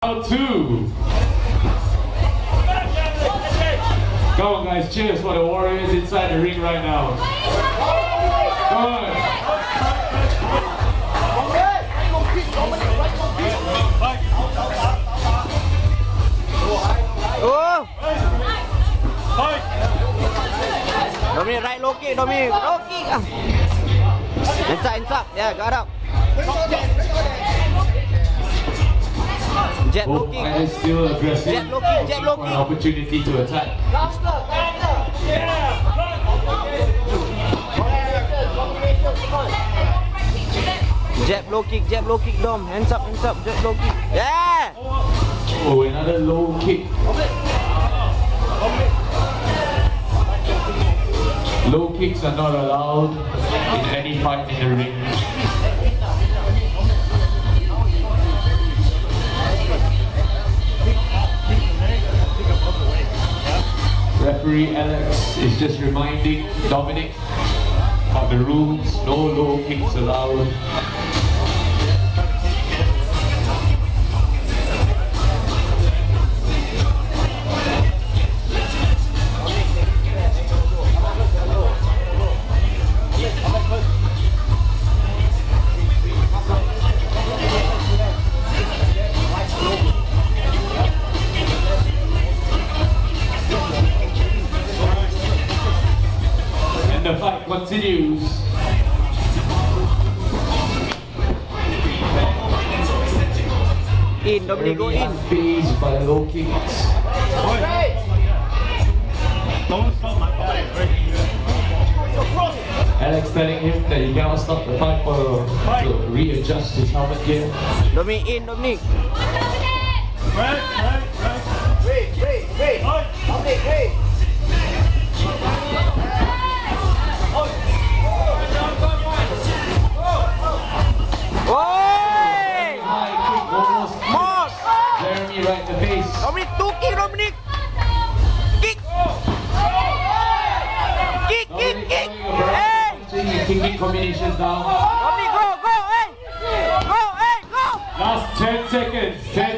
Round 2. Come on guys, cheers for the Warriors inside the ring right now. Come on. Oh! Dominic, right low kick, Dominic, low kick. Inside, yeah, got up. Jet low kick. Is still aggressive. Jet low kick, jet low kick. An opportunity to attack. Jab low kick, Dom. Hands up, jet low kick. Yeah! Oh, another low kick. Low kicks are not allowed in any fight in the ring. Referee Alex is just reminding Dominic of the rules. No low kicks allowed. The fight continues. In, Dominic, go in. Phased by low kicks. Alex telling him that he cannot stop the fight to readjust his helmet gear. Dominic, in, Dominic. Wait. Jeremy right in the face. Dominic, 2 kick, Dominic. Kick. Kick. Hey! Kicking combinations down. Dominic, go, hey! Go! Last 10 seconds. 10.